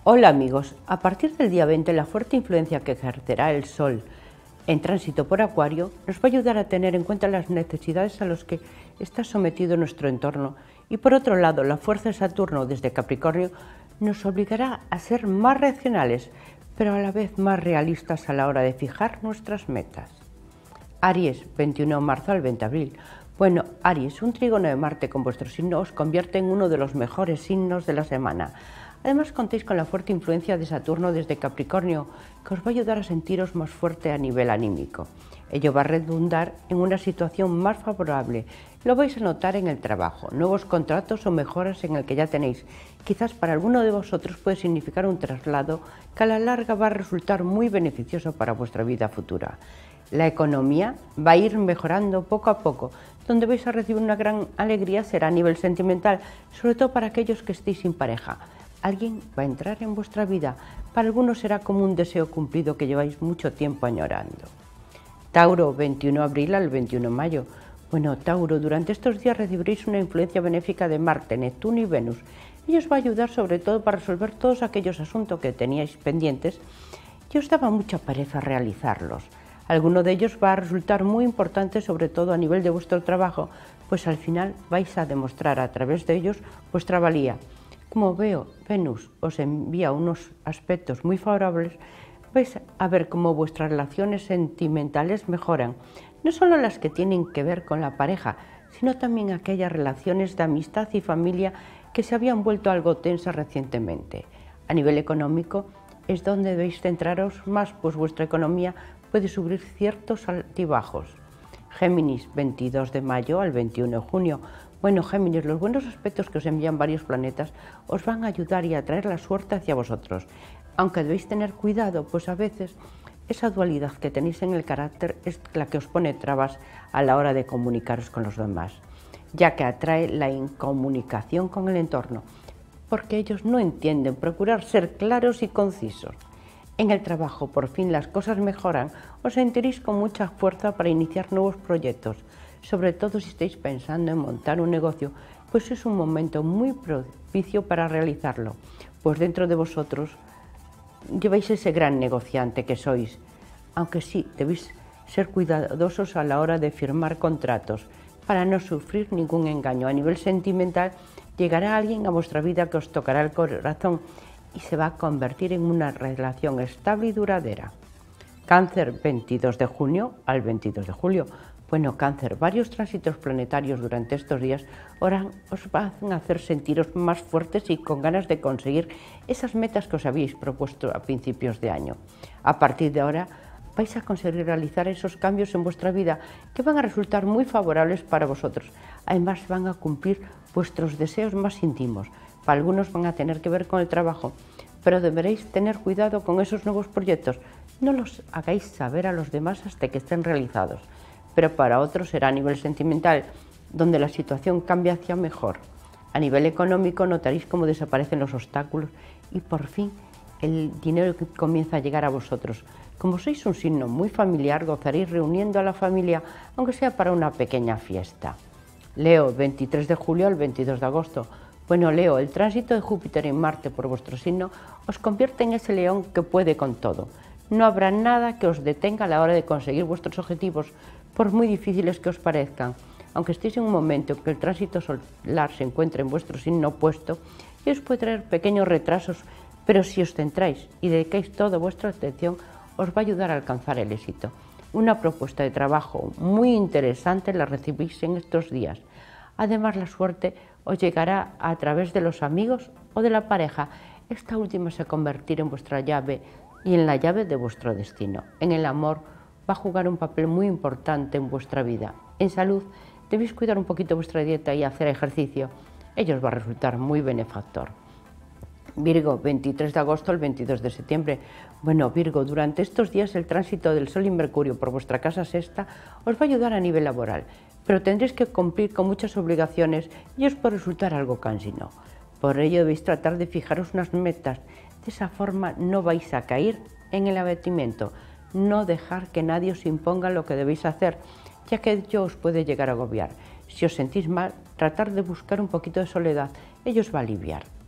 Hola amigos, a partir del día 20 la fuerte influencia que ejercerá el Sol en tránsito por Acuario nos va a ayudar a tener en cuenta las necesidades a las que está sometido nuestro entorno y por otro lado la fuerza de Saturno desde Capricornio nos obligará a ser más racionales pero a la vez más realistas a la hora de fijar nuestras metas. Aries, 21 de marzo al 20 de abril. Bueno, Aries, un trígono de Marte con vuestro signo os convierte en uno de los mejores signos de la semana. Además contéis con la fuerte influencia de Saturno desde Capricornio, que os va a ayudar a sentiros más fuerte a nivel anímico. Ello va a redundar en una situación más favorable. Lo vais a notar en el trabajo, nuevos contratos o mejoras en el que ya tenéis. Quizás para alguno de vosotros puede significar un traslado que a la larga va a resultar muy beneficioso para vuestra vida futura. La economía va a ir mejorando poco a poco. Donde vais a recibir una gran alegría será a nivel sentimental, sobre todo para aquellos que estéis sin pareja. Alguien va a entrar en vuestra vida, para algunos será como un deseo cumplido que lleváis mucho tiempo añorando. Tauro, 21 de abril al 21 de mayo. Bueno, Tauro, durante estos días recibiréis una influencia benéfica de Marte, Neptuno y Venus. Ello os va a ayudar sobre todo para resolver todos aquellos asuntos que teníais pendientes y os daba mucha pereza realizarlos. Alguno de ellos va a resultar muy importante, sobre todo a nivel de vuestro trabajo, pues al final vais a demostrar a través de ellos vuestra valía. Como veo, Venus os envía unos aspectos muy favorables, vais a ver cómo vuestras relaciones sentimentales mejoran, no solo las que tienen que ver con la pareja, sino también aquellas relaciones de amistad y familia que se habían vuelto algo tensas recientemente. A nivel económico es donde debéis centraros más, pues vuestra economía puede sufrir ciertos altibajos. Géminis, 22 de mayo al 21 de junio. Bueno, Géminis, los buenos aspectos que os envían varios planetas os van a ayudar y a traer la suerte hacia vosotros, aunque debéis tener cuidado, pues a veces esa dualidad que tenéis en el carácter es la que os pone trabas a la hora de comunicaros con los demás, ya que atrae la incomunicación con el entorno, porque ellos no entienden. Procurar ser claros y concisos. En el trabajo, por fin las cosas mejoran, os sentiréis con mucha fuerza para iniciar nuevos proyectos, sobre todo si estáis pensando en montar un negocio, pues es un momento muy propicio para realizarlo, pues dentro de vosotros lleváis ese gran negociante que sois, aunque sí debéis ser cuidadosos a la hora de firmar contratos, para no sufrir ningún engaño. A nivel sentimental, llegará alguien a vuestra vida que os tocará el corazón y se va a convertir en una relación estable y duradera. Cáncer, 22 de junio al 22 de julio. Bueno, Cáncer, varios tránsitos planetarios durante estos días os van a hacer sentiros más fuertes y con ganas de conseguir esas metas que os habéis propuesto a principios de año. A partir de ahora vais a conseguir realizar esos cambios en vuestra vida que van a resultar muy favorables para vosotros. Además van a cumplir vuestros deseos más íntimos. Para algunos van a tener que ver con el trabajo, pero deberéis tener cuidado con esos nuevos proyectos. No los hagáis saber a los demás hasta que estén realizados, pero para otros será a nivel sentimental, donde la situación cambia hacia mejor. A nivel económico notaréis cómo desaparecen los obstáculos y por fin el dinero que comienza a llegar a vosotros. Como sois un signo muy familiar, gozaréis reuniendo a la familia, aunque sea para una pequeña fiesta. Leo, 23 de julio al 22 de agosto. Bueno, Leo, el tránsito de Júpiter en Marte por vuestro signo os convierte en ese león que puede con todo. No habrá nada que os detenga a la hora de conseguir vuestros objetivos, por muy difíciles que os parezcan. Aunque estéis en un momento en que el tránsito solar se encuentra en vuestro signo opuesto, y os puede traer pequeños retrasos, pero si os centráis y dedicáis toda vuestra atención, os va a ayudar a alcanzar el éxito. Una propuesta de trabajo muy interesante la recibís en estos días. Además, la suerte os llegará a través de los amigos o de la pareja. Esta última se convertirá en vuestra llave y en la llave de vuestro destino. En el amor va a jugar un papel muy importante en vuestra vida. En salud debéis cuidar un poquito vuestra dieta y hacer ejercicio. Ello os va a resultar muy benefactor. Virgo, 23 de agosto al 22 de septiembre. Bueno, Virgo, durante estos días el tránsito del Sol y Mercurio por vuestra casa sexta os va a ayudar a nivel laboral, pero tendréis que cumplir con muchas obligaciones y os puede resultar algo cansino. Por ello debéis tratar de fijaros unas metas. De esa forma no vais a caer en el abatimiento. No dejar que nadie os imponga lo que debéis hacer, ya que ello os puede llegar a agobiar. Si os sentís mal, tratar de buscar un poquito de soledad, ello os va a aliviar.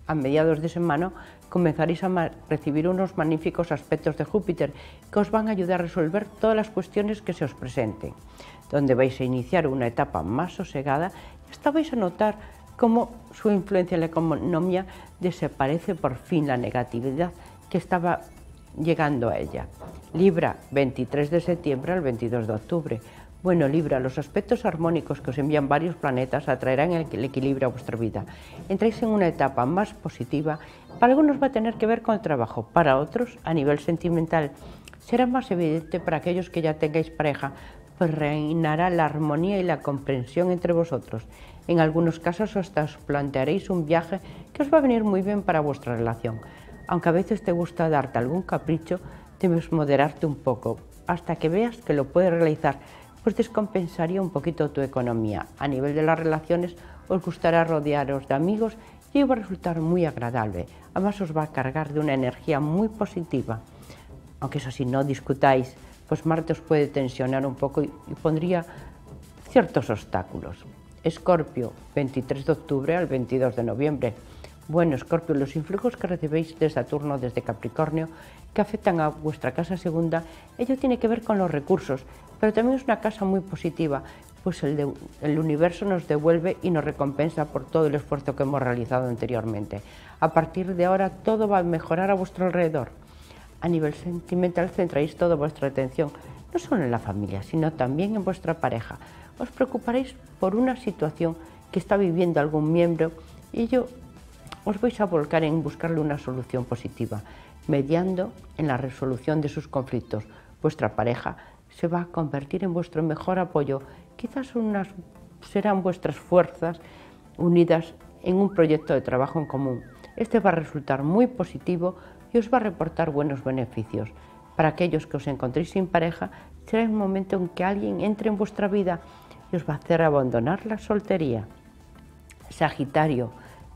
a mediados de semana comenzaréis a recibir unos magníficos aspectos de Júpiter que os van a ayudar a resolver todas las cuestiones que se os presenten, donde vais a iniciar una etapa más sosegada y hasta vais a notar cómo su influencia en la economía desaparece por fin la negatividad que estaba llegando a ella. Libra, 23 de septiembre al 22 de octubre. Bueno, Libra, los aspectos armónicos que os envían varios planetas atraerán el equilibrio a vuestra vida. Entráis en una etapa más positiva. Para algunos va a tener que ver con el trabajo, para otros, a nivel sentimental, será más evidente para aquellos que ya tengáis pareja, pues reinará la armonía y la comprensión entre vosotros. En algunos casos hasta os plantearéis un viaje que os va a venir muy bien para vuestra relación. Aunque a veces te gusta darte algún capricho, debes moderarte un poco, hasta que veas que lo puedes realizar, pues descompensaría un poquito tu economía. A nivel de las relaciones, os gustará rodearos de amigos y va a resultar muy agradable. Además, os va a cargar de una energía muy positiva. Aunque eso sí, no discutáis, pues Marte os puede tensionar un poco y pondría ciertos obstáculos. Escorpio, 23 de octubre al 22 de noviembre. Bueno, Escorpio, los influjos que recibéis de Saturno desde Capricornio, que afectan a vuestra casa segunda, ello tiene que ver con los recursos, pero también es una casa muy positiva, pues el universo nos devuelve y nos recompensa por todo el esfuerzo que hemos realizado anteriormente. A partir de ahora todo va a mejorar a vuestro alrededor. A nivel sentimental centráis toda vuestra atención, no solo en la familia, sino también en vuestra pareja. Os preocuparéis por una situación que está viviendo algún miembro y ello os vais a volcar en buscarle una solución positiva, mediando en la resolución de sus conflictos. Vuestra pareja se va a convertir en vuestro mejor apoyo. Quizás serán vuestras fuerzas unidas en un proyecto de trabajo en común. Este va a resultar muy positivo y os va a reportar buenos beneficios. Para aquellos que os encontréis sin pareja, será el momento en que alguien entre en vuestra vida y os va a hacer abandonar la soltería. Sagitario,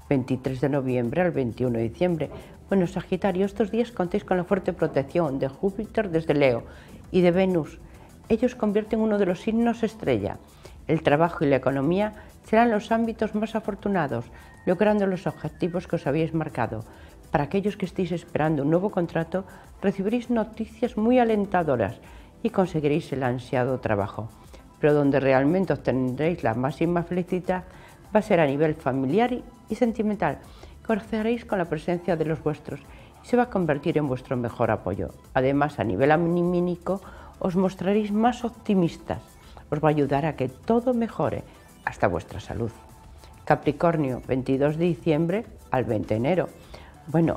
23 de noviembre al 21 de diciembre. Bueno, Sagitario, estos días contéis con la fuerte protección de Júpiter desde Leo y de Venus. Ellos convierten uno de los signos estrella. El trabajo y la economía serán los ámbitos más afortunados, logrando los objetivos que os habéis marcado. Para aquellos que estéis esperando un nuevo contrato, recibiréis noticias muy alentadoras y conseguiréis el ansiado trabajo. Pero donde realmente obtendréis la máxima felicidad va a ser a nivel familiar y sentimental. Gozaréis con la presencia de los vuestros y se va a convertir en vuestro mejor apoyo. Además, a nivel anímico, os mostraréis más optimistas. Os va a ayudar a que todo mejore, hasta vuestra salud. Capricornio, 22 de diciembre al 20 de enero. Bueno,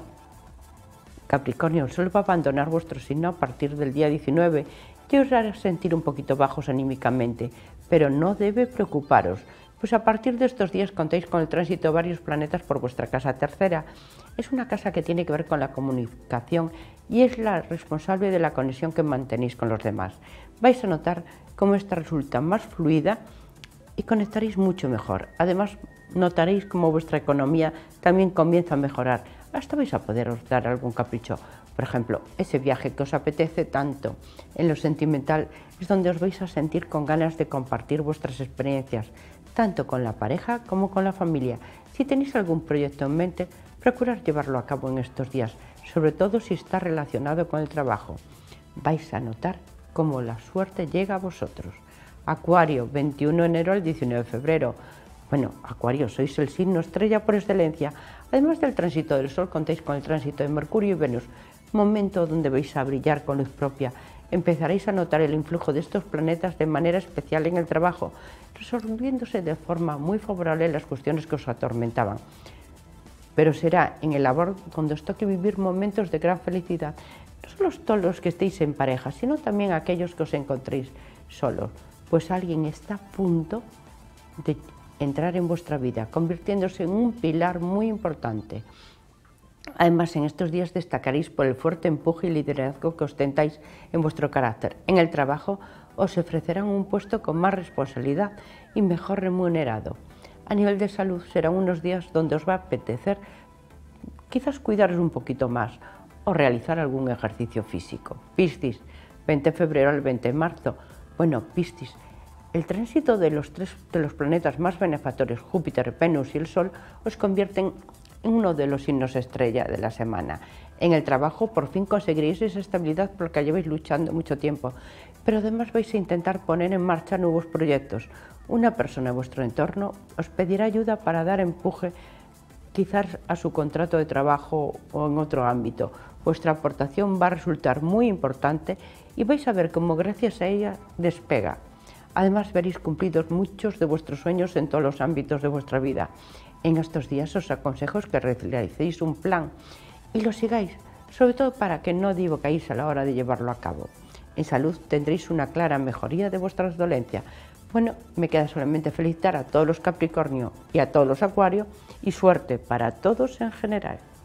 Capricornio, solo va a abandonar vuestro signo a partir del día 19 y os hará sentir un poquito bajos anímicamente, pero no debe preocuparos, pues a partir de estos días contáis con el tránsito de varios planetas por vuestra casa tercera. Es una casa que tiene que ver con la comunicación y es la responsable de la conexión que mantenéis con los demás. Vais a notar cómo esta resulta más fluida y conectaréis mucho mejor. Además, notaréis cómo vuestra economía también comienza a mejorar. Hasta vais a poderos dar algún capricho. Por ejemplo, ese viaje que os apetece tanto. En lo sentimental es donde os vais a sentir con ganas de compartir vuestras experiencias, tanto con la pareja como con la familia. Si tenéis algún proyecto en mente, procurad llevarlo a cabo en estos días, sobre todo si está relacionado con el trabajo. Vais a notar cómo la suerte llega a vosotros. Acuario, 21 de enero al 19 de febrero. Bueno, Acuario, sois el signo estrella por excelencia. Además del tránsito del Sol, contáis con el tránsito de Mercurio y Venus, momento donde vais a brillar con luz propia. Empezaréis a notar el influjo de estos planetas de manera especial en el trabajo, resolviéndose de forma muy favorable las cuestiones que os atormentaban. Pero será en el labor donde os toque vivir momentos de gran felicidad, no solo todos los que estéis en pareja, sino también aquellos que os encontréis solos, pues alguien está a punto de entrar en vuestra vida, convirtiéndose en un pilar muy importante. Además, en estos días destacaréis por el fuerte empuje y liderazgo que ostentáis en vuestro carácter. En el trabajo os ofrecerán un puesto con más responsabilidad y mejor remunerado. A nivel de salud serán unos días donde os va a apetecer quizás cuidaros un poquito más o realizar algún ejercicio físico. Piscis, 20 de febrero al 20 de marzo. Bueno, Piscis, el tránsito de los tres de los planetas más benefactores, Júpiter, Venus y el Sol, os convierten uno de los signos estrella de la semana. En el trabajo por fin conseguiréis esa estabilidad por la que lleváis luchando mucho tiempo, pero además vais a intentar poner en marcha nuevos proyectos. Una persona en vuestro entorno os pedirá ayuda para dar empuje quizás a su contrato de trabajo o en otro ámbito. Vuestra aportación va a resultar muy importante y vais a ver cómo gracias a ella despega. Además veréis cumplidos muchos de vuestros sueños en todos los ámbitos de vuestra vida. En estos días os aconsejo que realicéis un plan y lo sigáis, sobre todo para que no divaguéis a la hora de llevarlo a cabo. En salud tendréis una clara mejoría de vuestras dolencias. Bueno, me queda solamente felicitar a todos los Capricornio y a todos los Acuario y suerte para todos en general.